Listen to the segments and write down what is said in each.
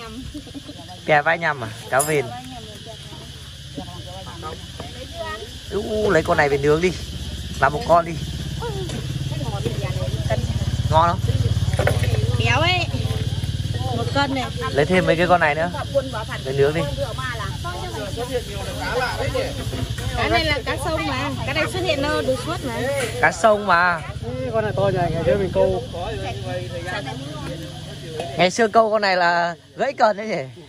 Bè vai nhầm à? Cá vền. Lấy con này về nướng đi. Làm một con đi. Ngon không? Béo ấy. 1 cân này. Lấy thêm mấy cái con này nữa. Về nướng đi. Cá này là cá sông mà. Cá này xuất hiện đâu được suốt mà. Cá sông mà. Con này to nhỉ, ngày xưa mình câu. Ngày xưa câu con này là gãy cần đấy nhỉ?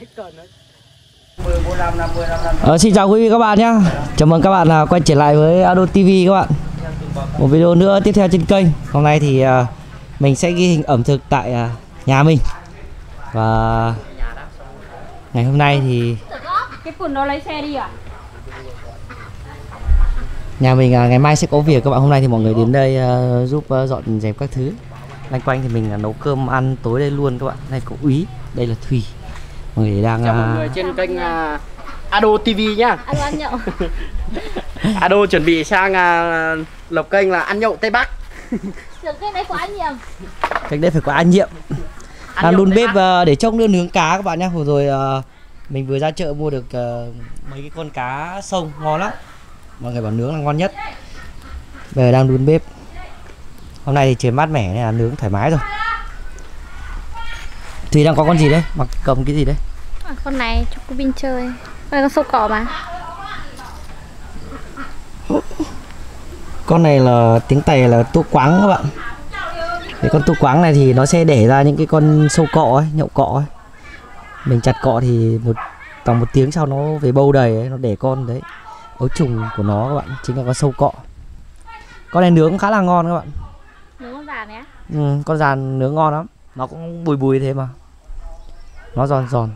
Xin chào quý vị các bạn nhé. Chào mừng các bạn quay trở lại với Ado TV các bạn. Một video nữa tiếp theo trên kênh. Hôm nay thì mình sẽ ghi hình ẩm thực tại nhà mình. Và ngày hôm nay thì cái quần đó lấy xe đi à? nhà mình ngày mai sẽ có việc các bạn. Hôm nay thì mọi người đến đây giúp dọn dẹp các thứ. Loanh quanh thì mình nấu cơm ăn tối đây luôn các bạn. Đây có Úy, đây là Thùy. Mọi người đang chào mọi người trên kênh Ado TV nhá. Ăn nhậu. Ado chuẩn bị sang lập kênh là ăn nhậu Tây Bắc. Cái đấy có anh nhiệm. Cách đây phải có anh nhiệm. Đang đun bếp để trông nữa nướng cá các bạn nhé. Hồi rồi mình vừa ra chợ mua được mấy cái con cá sông ngon lắm. Mọi người bảo nướng là ngon nhất. Bây giờ đang đun bếp. Hôm nay thì trời mát mẻ nên là nướng thoải mái rồi. Thùy đang có con gì đấy? Mặc cầm cái gì đấy? Con này cho cô Bin chơi. Đây con sâu cỏ mà. Con này là tiếng Tây là tua quáng các bạn. Cái con tua quáng này thì nó sẽ để ra những cái con sâu cọ ấy, nhậu cọ ấy. Mình chặt cọ thì tầm 1 tiếng sau nó về bâu đầy ấy, nó để con đấy. Ấu trùng của nó các bạn, chính là con sâu cọ. Con này nướng khá là ngon các bạn. Nướng con giàn nhé. Con giàn nướng ngon lắm. Nó cũng bùi bùi thế mà. Nó giòn giòn.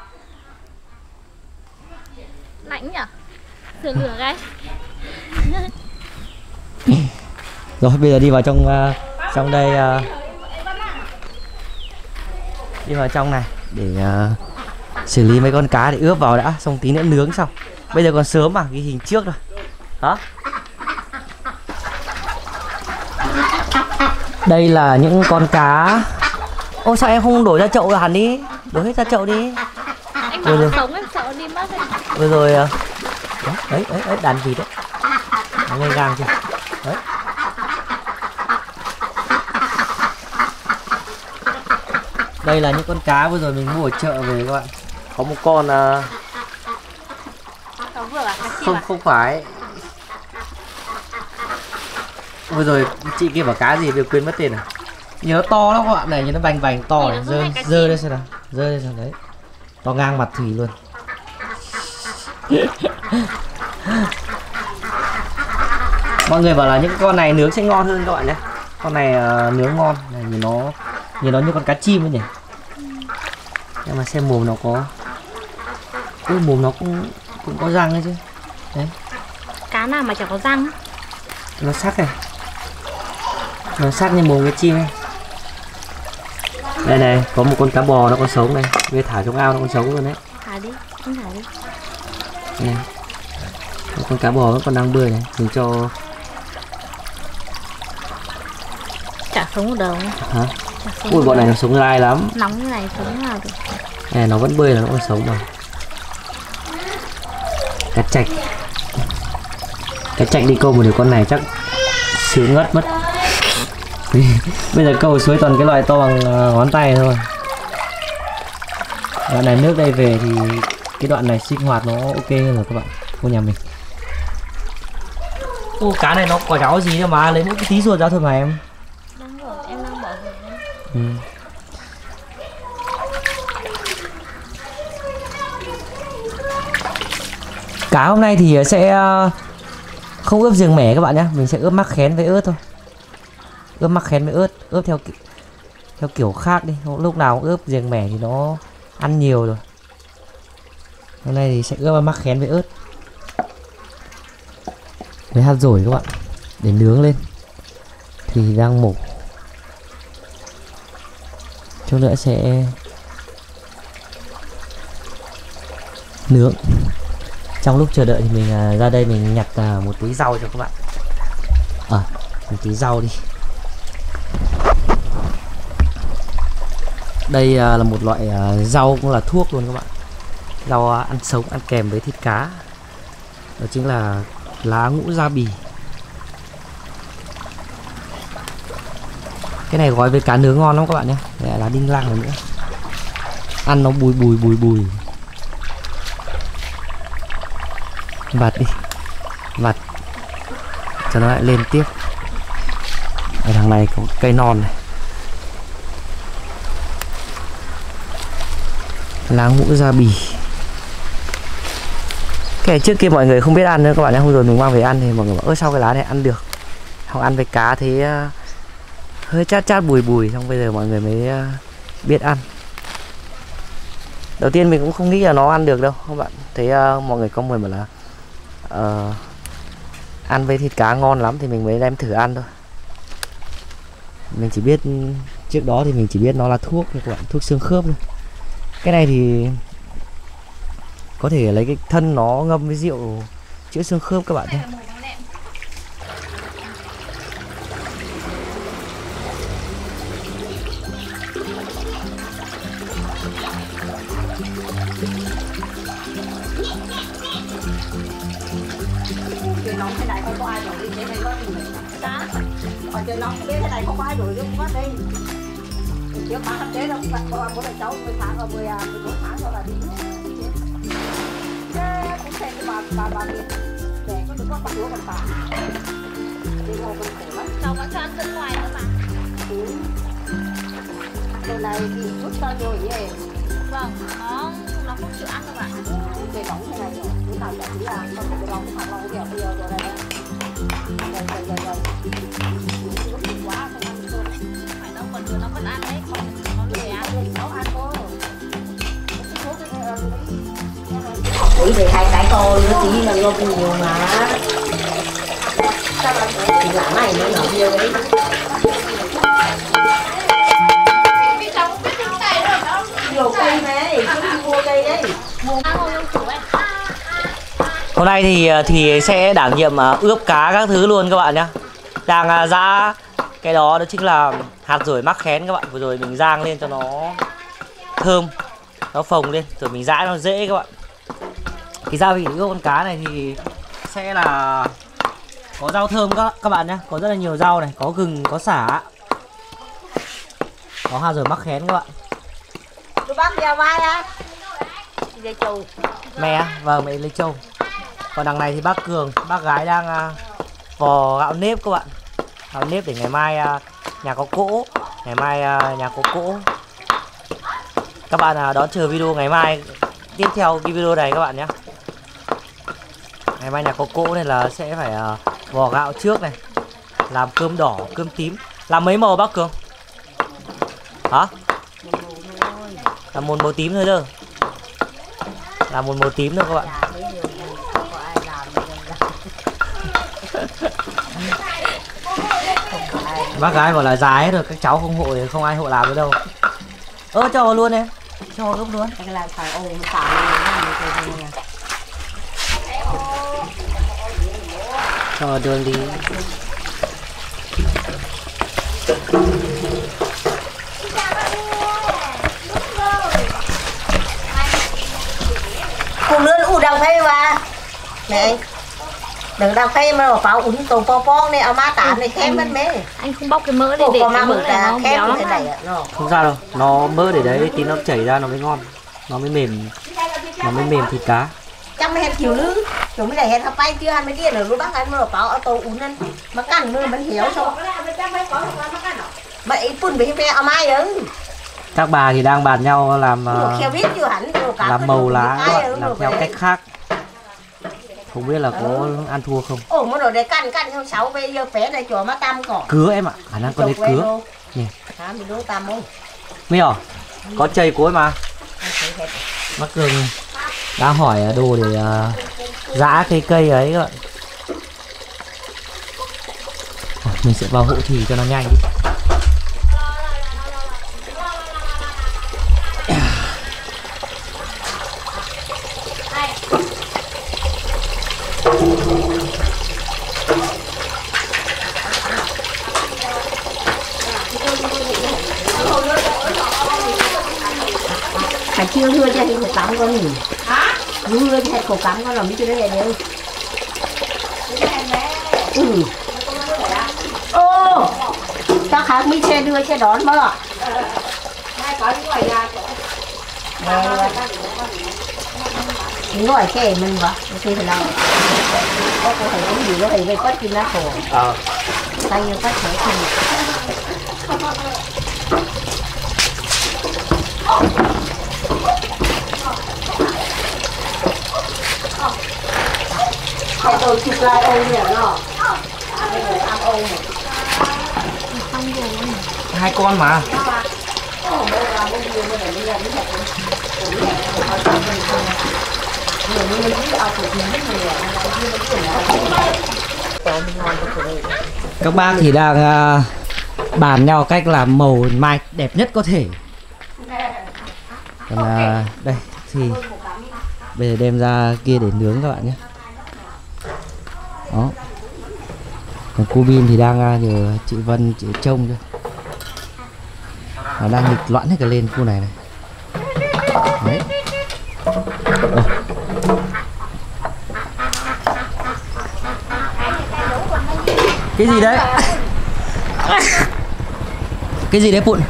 Lạnh nhỉ? Sửa lửa cái. Rồi bây giờ đi vào trong đây, đi vào trong này để xử lý mấy con cá để ướp vào đã, xong tí nữa nướng xong. Bây giờ còn sớm mà, ghi hình trước rồi. Đó. Đây là những con cá. Ô sao em không đổ ra chậu hẳn đi? Đổ hết ra chậu đi. Anh bảo là sống em sợ đi mất ấy. Vừa rồi đấy, đàn vịt đấy. Nó ngay gang chưa? Đấy. Đây là những con cá vừa rồi mình mua ở chợ về các bạn. Có một con không phải. Vừa rồi chị kia bảo cá gì vừa quên mất tên à? Nhớ to lắm các bạn này, nhìn nó vành vành to này, dơ đây xem nào. Dơ đây xem đấy. To ngang mặt Thủy luôn. Mọi người bảo là những con này nướng sẽ ngon hơn các bạn nhé. Con này nướng ngon này, nhìn nó như con cá chim ấy nhỉ. Nhưng mà xem mồm nó có. Mồm nó cũng có răng ấy chứ. Đấy. Cá nào mà chẳng có răng á? Nó sắc này. Nó sắc như mồm cái chim ấy. Đây này, có một con cá bò nó còn sống này. Bây thả trong ao nó còn sống luôn đấy. Thả đi, không thả đi. Này. Con cá bò nó còn đang bơi này, mình cho. Chả sống một đầu. Hả? Ui bọn này nó sống dai lắm. Nóng như này sống nào được. Này nó vẫn bơi là nó còn sống mà. Cá trạch. Cá trạch đi câu một đứa con này chắc sướng ngất mất. Bây giờ câu suối toàn cái loại to bằng ngón tay thôi. Đoạn này nước đây về thì cái đoạn này sinh hoạt nó ok hơn rồi các bạn. Cô nhà mình. Ô cá này nó có cháu gì đâu mà lấy mỗi cái tí ruột ra thôi mà em. Đang rồi, em đang bỏ rồi. Cá hôm nay thì sẽ không ướp giềng mẻ các bạn nhé. Mình sẽ ướp mắc khén với ớt thôi. Ướp mắc khén với ớt. Ướp theo kiểu khác đi. Lúc nào ướp giềng mẻ thì nó ăn nhiều rồi. Hôm nay thì sẽ ướp mắc khén với ớt với hạt dổi các bạn. Để nướng lên. Thì đang mổ. Chút nữa sẽ nướng. Trong lúc chờ đợi thì mình ra đây mình nhặt một túi rau cho các bạn. Một túi rau đi. Đây là một loại rau cũng là thuốc luôn các bạn. Rau ăn sống, ăn kèm với thịt cá. Đó chính là lá ngũ gia bì. Cái này gói với cá nướng ngon lắm các bạn nhé. Đây là đinh lăng nữa. Ăn nó bùi bùi. Vặt đi. Vặt cho nó lại lên tiếp. Ở đằng này có cây non này. Lá ngũ gia bì. Cái trước kia mọi người không biết ăn nữa các bạn nhé. Hôm rồi mình mang về ăn thì mọi người bảo ơ sao cái lá này ăn được. Không ăn với cá thì hơi chát bùi. Xong bây giờ mọi người mới biết ăn. Đầu tiên mình cũng không nghĩ là nó ăn được đâu các bạn. Thấy mọi người comment bảo là ăn với thịt cá ngon lắm thì mình mới đem thử ăn thôi. Mình chỉ biết trước đó thì mình chỉ biết nó là thuốc thôi các bạn, thuốc xương khớp thôi. Cái này thì có thể lấy cái thân nó ngâm với rượu chữa xương khớp các bạn nhé. Trời nóng thế này không có ai rồi đi thế này có đá. Còn trời nóng thế này không có ai rồi không có đây. Trước bán hấp chế đâu, bố là cháu 10 tháng rồi 14 tháng rồi là đi. Cũng xem cái bà Việt để có đừng có bắt lúa còn bà. Đi ngồi còn khổ lắm. Cháu có cho ăn bên ngoài nữa mà. Giờ này thì chút cho rồi về. Vâng, nó không chịu ăn đâu bạn. Về nóng thế này rồi, chúng ta sẽ chỉ là nó phải lòng thằng lòng kẹo bây giờ rồi đây. Rồi. Quá không ăn cơm. Phải đâu còn nó vẫn ăn đấy, không nó lười ăn thì nó ăn thôi. Ủi về hai cái con nó tí là ngô nhiều mà. Sao là thì làm này nó nở nhiều đấy. Nhiều cây này, cứ mua cây đấy. Hôm nay thì sẽ đảm nhiệm ướp cá các thứ luôn các bạn nhé. Đang giã cái đó chính là hạt dổi mắc khén các bạn. Vừa rồi mình rang lên cho nó thơm, nó phồng lên rồi mình giã nó dễ các bạn. Cái gia vị ướp con cá này thì sẽ là có rau thơm các bạn nhé. Có rất là nhiều rau này, có gừng, có sả, có hạt dổi mắc khén các bạn. Chú bác đeo vai á. Dây trâu. Mẹ á? Vâng, mẹ lấy trâu. Còn đằng này thì bác Cường, bác gái đang vò gạo nếp các bạn. Gạo nếp để ngày mai nhà có cỗ. Ngày mai nhà có cỗ. Các bạn đón chờ video ngày mai tiếp theo cái video này các bạn nhé. Ngày mai nhà có cỗ nên là sẽ phải vò gạo trước này. Làm cơm đỏ, cơm tím. Làm mấy màu bác Cường? Hả? Làm một màu tím thôi đâu. Làm một màu tím thôi các bạn. Bác gái bảo là già hết rồi, các cháu không hộ thì không ai hộ làm nữa đâu. Cho vào luôn em. Cho vào ướp luôn. Cái là phải ôm xả lên. Cho đường đi. Cô lươn u đang phê mà. Nè đừng đang phê mà pháo uống tôm po này, má tán này kém mất mê. Anh không bóc cái mỡ đi để cái mỡ này nó béo lắm này. Không sao đâu, nó mỡ để đấy tí nó chảy ra nó mới ngon. Nó mới mềm. Nó mới mềm thịt cá. Trong hết kiểu lư. Chúng này hết bay chưa ăn mấy điên rồi bác ăn mà pháo ở tàu uống ăn. Mà cắn mưa vẫn héo sao. Mà ít phun về phê ở mai ư. Các bà thì đang bàn nhau làm màu lá, làm theo cách khác. Không biết là có ăn thua không. Ồ mà rồi để cắn xong 6 bây giờ phé này chỗ mà tam cỏ. Cứa em ạ, khả năng con đấy cứa. Nè. Hả mình đố tam không? Mấy hả? Có chây cối mà. Bác Cường đang hỏi đồ để giã cây ấy các bạn. Mình sẽ vào hộ thủy cho nó nhanh đi. cắm con nhỉ? Mưa thì khổ cắm con làm biết chưa đấy đều. Ô, chắc khác mấy xe đưa xe đón mà. Ngồi xe mình vậy, xe thì đâu? Có thể uống gì có thể về quất kim lá khổ. Tay như quất thể không. Cái tôi chụp lại ô nhỉ nó. Đây là ăn ô này. Hai con mà. Các bác thì đang bàn nhau cách làm màu mai đẹp nhất có thể. Còn đây thì bây giờ đem ra kia để nướng các bạn nhé. Đó. Còn cô Bin thì đang nhờ chị Vân chị trông cho. Nó đang nghịch loạn hết cả lên khu này này. Đấy. Cái gì đấy? Cái gì đấy Phụn?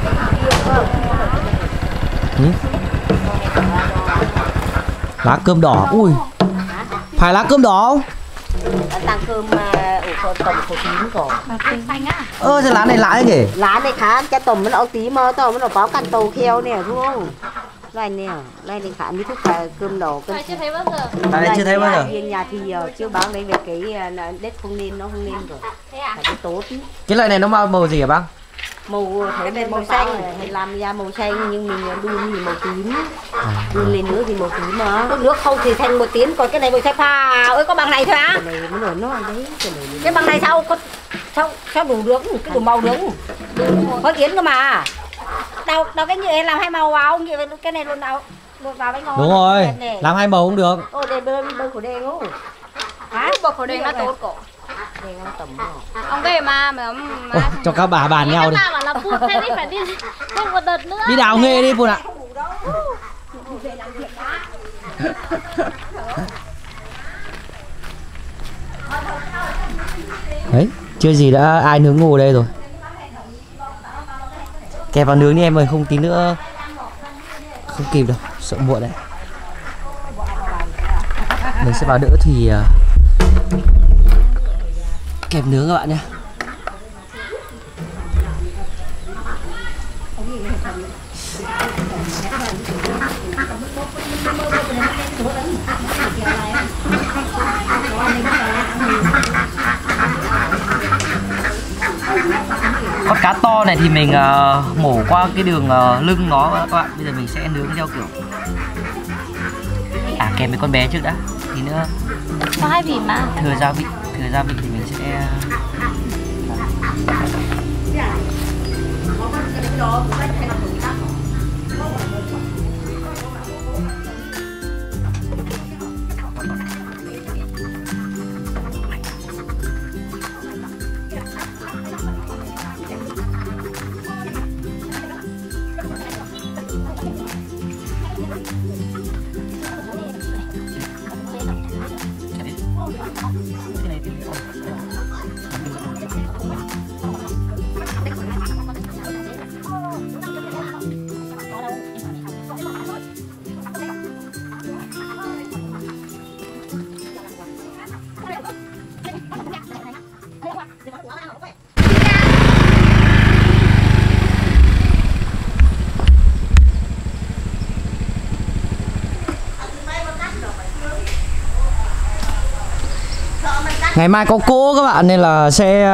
Lá cơm đỏ. Ui. Phải lá cơm đỏ không? Tăng cơm ủ tầm của tím cổ. Cái lá này lạ đấy nhỉ? Lá này khá cho tầm nó tím mơ tao nó có cắn tàu kheo nè đúng không? Đây nè, đây thì khá như thức cơm đỏ cơm. Chưa thấy bao giờ. Riêng nhà thì chưa báo đấy về cái đất không nên nó không nên rồi. Phải cái tốt. Cái loại này nó màu gì hả bác? Màu thấy bên màu xanh hay làm ra màu xanh nhưng mình đun thì màu tím. Đun lên nữa thì màu tím mà. Nước không thì thành một tím, còn cái này màu xanh pha. Ơi có bằng này thôi á? Cái này mới nổi nó đấy. Cái bằng này sao có sao đủ được cái đủ màu được. Có yến cơ mà. Đâu cái nhựa làm hai màu vào không? Cái này luôn nào. Luôn vào bánh ngon. Đúng rồi. Làm hai màu cũng được. Ô để bơ của đen không? Hả? Bột khổ đen nó tốt cổ. Đen nó tầm rồi. Ông cái mà cho các bà bàn nhau đi. Các bà bảo là Phụn thế đi phải đi thêm một đợt nữa. Đi đào nghề đi Phụn ạ. Đấy, chưa gì đã ai nướng ngô đây rồi. Kẹp vào nướng đi em ơi, không tí nữa không kịp đâu, sợ muộn đấy. Mình sẽ vào đỡ thì kẹp nướng các bạn nhé. Con cá to này thì mình mổ qua cái đường lưng nó các bạn. Bây giờ mình sẽ nướng theo kiểu kèm với con bé trước đã. Tí nữa có hai vị mà. thừa gia vị thì mình sẽ ngày mai có cỗ các bạn nên là sẽ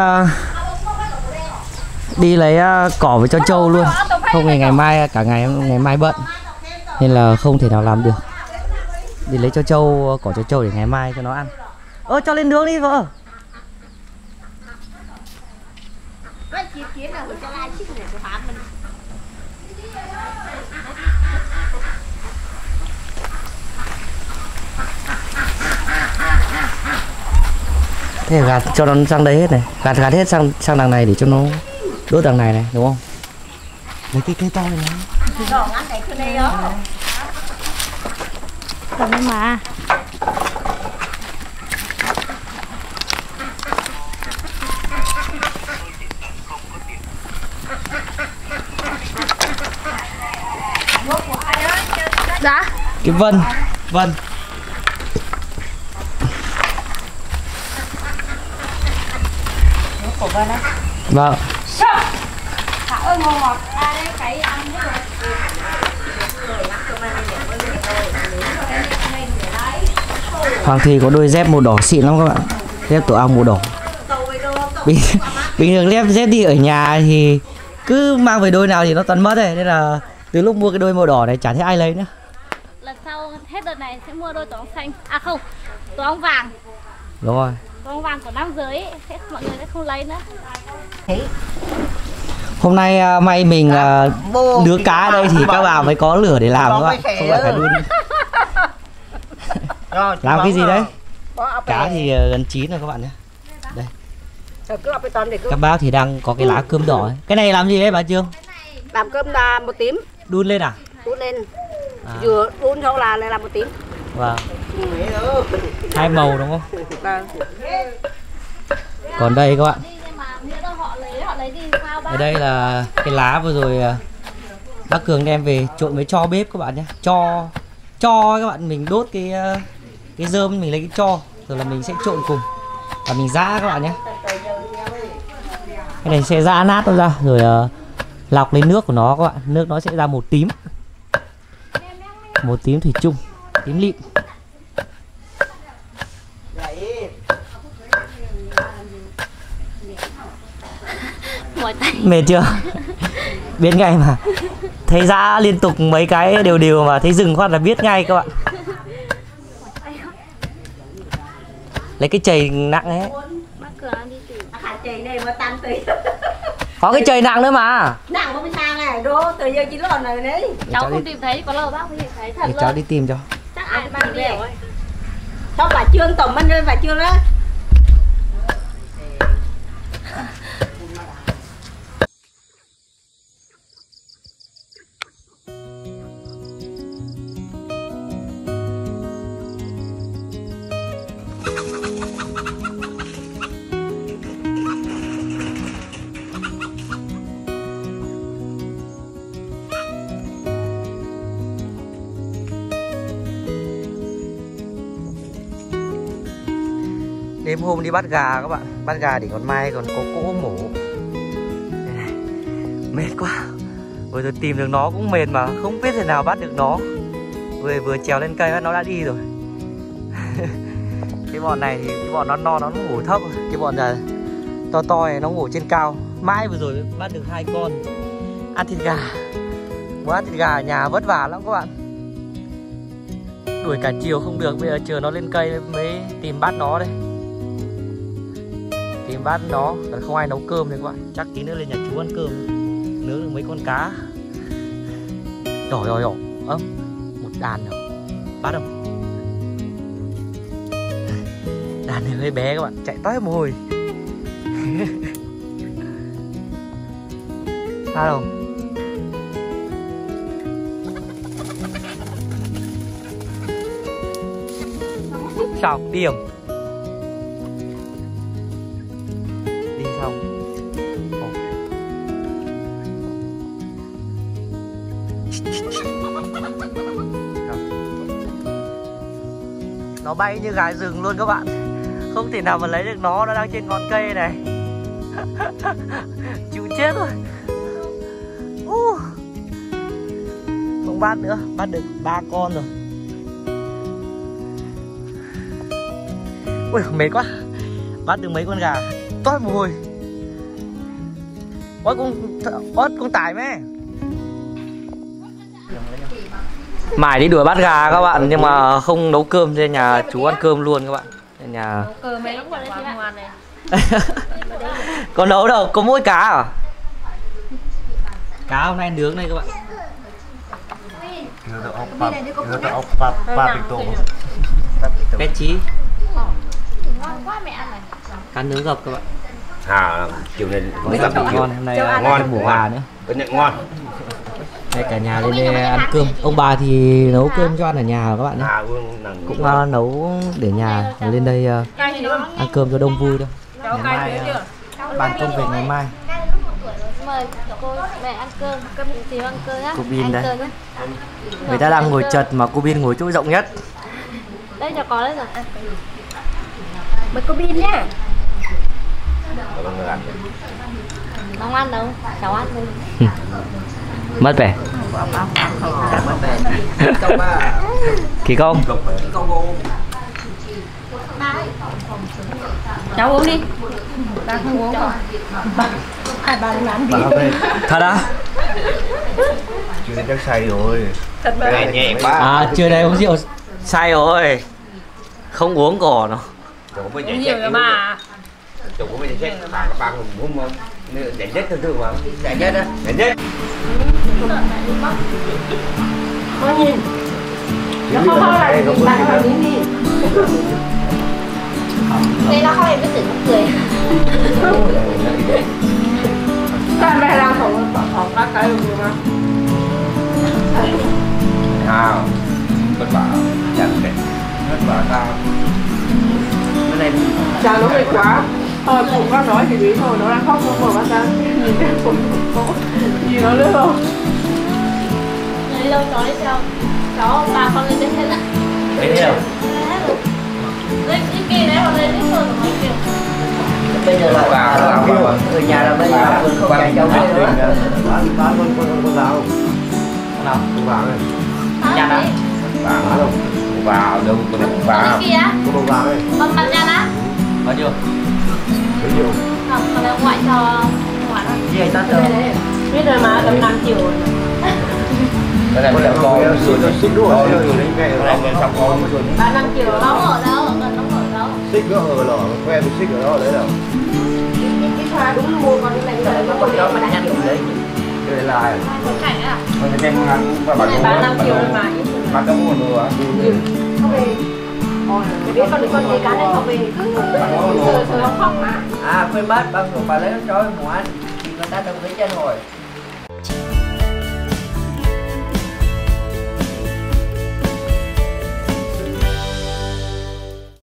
đi lấy cỏ về cho trâu luôn. Không thì ngày mai cả ngày mai bận nên là không thể nào làm được. Đi lấy cho trâu cỏ cho trâu để ngày mai cho nó ăn. Cho lên nướng đi vợ. Thế gạt cho nó sang đấy hết này, gạt hết sang đằng này để cho nó đốt đằng này này, đúng không? Lấy cái cây to này. Cầm lên mà. Dạ. Cái Vân. Vân. Của Vân á. Vâng. Thả ơi ngon ngọt. À đây cái ăn đấy rồi. Hoàng Thùy có đôi dép màu đỏ xịn lắm các bạn. Dép tổ ong màu đỏ. Bình thường dép đi ở nhà thì cứ mang về đôi nào thì nó toàn mất rồi. Nên là từ lúc mua cái đôi màu đỏ này chả thấy ai lấy nữa. Lần sau hết đợt này sẽ mua đôi tổ ong xanh. À không, tổ ong vàng. Đúng rồi. Tổ ong vàng của nam giới ấy, sẽ mọi người sẽ không lấy nữa. Hôm nay may mình nướng cá ở đây thì các bà mới có lửa để làm các bạn. Không phải phải đun. Làm cái gì đấy? Cá thì gần chín rồi các bạn nhé. Đây. Các bác thì đang có cái lá cơm đỏ ấy. Cái này làm gì đấy bà Trương? Làm cơm là một tím. Đun lên à? Đun lên. Vừa đun xong là làm một tím. Vâng. Hai màu đúng không? Vâng. Còn đây các bạn. Họ lấy đi sao bác? Ở đây là cái lá vừa rồi bác Cường đem về trộn với tro bếp các bạn nhé. Cho các bạn, mình đốt cái rơm, mình lấy cái tro rồi là mình sẽ trộn cùng và mình giã các bạn nhé. Cái này sẽ giã nát nó ra rồi lọc lấy nước của nó các bạn. Nước nó sẽ ra màu tím, màu tím thủy chung, tím lịm. Mệt chưa? Biết ngay mà. Thấy giã liên tục mấy cái đều mà thấy dừng phát là biết ngay các bạn. Lấy cái chày nặng ấy. Có cái chày nặng nữa mà. Nặng mà mới sang này, đố từ giờ chỉ lon này đấy. Cháu không tìm thấy, có lâu bác mới tìm thấy thật để luôn. cháu đi tìm cho. Chắc ai mang đi rồi. Sao bà Trương tổng minh lên bà Trương đó. Đêm hôm đi bắt gà các bạn, bắt gà để còn mai còn có cỗ mổ. Mệt quá. Vừa rồi tìm được nó cũng mệt mà không biết thế nào bắt được nó. Vừa trèo lên cây nó đã đi rồi. Cái bọn này thì cái bọn nó ngủ thấp, cái bọn là to này nó ngủ trên cao. Mãi vừa rồi bắt được 2 con. Ăn thịt gà. Muốn ăn thịt gà ở nhà vất vả lắm các bạn. Đuổi cả chiều không được, bây giờ chờ nó lên cây mới tìm bắt nó đây. Tìm bắt nó, còn không ai nấu cơm đấy các bạn. Chắc tí nữa lên nhà chú ăn cơm, nướng được mấy con cá đỏ một đàn rồi, bắt không? Đàn này hơi bé các bạn, chạy toát mồ hôi. Bắt không? Sao điểm đi xong. Nó bay như gà rừng luôn các bạn. Không thể nào mà lấy được nó đang trên ngọn cây này. Chịu chết rồi. Không bắt nữa, bắt được 3 con rồi. Ui mệt quá. Bắt được mấy con gà toát mồ hôi. Ôi con tải mẹ. Mải đi đuổi bắt gà các bạn, nhưng mà không nấu cơm nên nhà chú ăn cơm luôn các bạn. Nên nhà Cơm mấy lúc vào đây chị ngoan này. có nấu đâu, có mỗi cá à? Cá hôm nay nướng đây các bạn. Bé chí. Ngon quá mẹ ăn này. Cá nướng gập các bạn. À, chiều nay Mấy con ngon, hôm nay ngon mổ gà nữa. Bên nhận ngon. Đây cả nhà lên đây ăn cơm. Ông bà thì nấu cơm cho ăn ở nhà các bạn nhé. Cũng nấu để nhà lên đây ăn cơm cho đông vui thôi. Ngày mai bàn công việc ngày mai. Mời cô mẹ ăn cơm, thì ăn cơm nhá. Cô Bin đây. Người ta đang ngồi chật mà cô Bin ngồi chỗ rộng nhất. Đây cho có đấy rồi. Mời cô Bin nhá. Không ăn đâu, cháu ăn thôi. Mất vẻ. Kỳ công. Cháu uống đi. Ba không uống không? Ai ba làm gì? Thật á? Chưa thấy chắc say rồi. Thật mà. Nhẹ quá. À chưa đây uống rượu say rồi. Không uống cỏ nó. Uống nhiều rồi mà. Chủ của mình chết bạn muốn không? Đánh chết thường thường mà. Đánh chết á. Đánh chết. Có nhìn. Nó không thôi là nhìn bạn vào nhìn đi. Đây nó không em biết tưởng cười. Các bạn đang phòng các cái được mà. Nào. Vất vả. Chẳng đẹp. Vất vả tao. Cái này Chàng nó mệt quá. Thôi phụ con nói thì biết thôi, nó đang khóc không mở mắt ra. Nhìn cái phụ nhìn nó nữa không? Lấy đâu chó đi sao? Chó bà con lên trên hết rồi. Đấy đi đâu? Lên cái kia đấy hoặc lên cái sườn của mấy kiểu. Bây giờ là người nhà là bây giờ vẫn không chạy cháu nữa. bán con giáo. Nào? Con vào này. Nhà đó. Vào đâu? Vào đâu? Vào. Cái kia á? Con vào đây. Con mặt nha á? Bao nhiêu? Bao nhiêu? Không, còn là ngoại cho ngoại thôi. Gì anh ta chờ? Biết rồi mà, tầm 5 triệu rồi. Cái này là con xích đuổi rồi đấy ngay ở đây xong con mới rồi. 3-5 triệu Nó đó. ở đâu? Gần nó ở đâu? Xích nó ở lò, quen với xích ở đó đấy đâu. Cái khoa đúng mua con này rồi nó còn đó mà đã triệu đấy. Cái này là Con cảnh à? con cái tem ăn và bạn Cái này 3-5 triệu rồi mà. bạn đâu mua nữa à? Không về. Cái biết con gì cá này không về cứ sờ không khóc mà. À quên mất băng của bà lấy nó cho em một ăn. Người ta đồng ý chân rồi.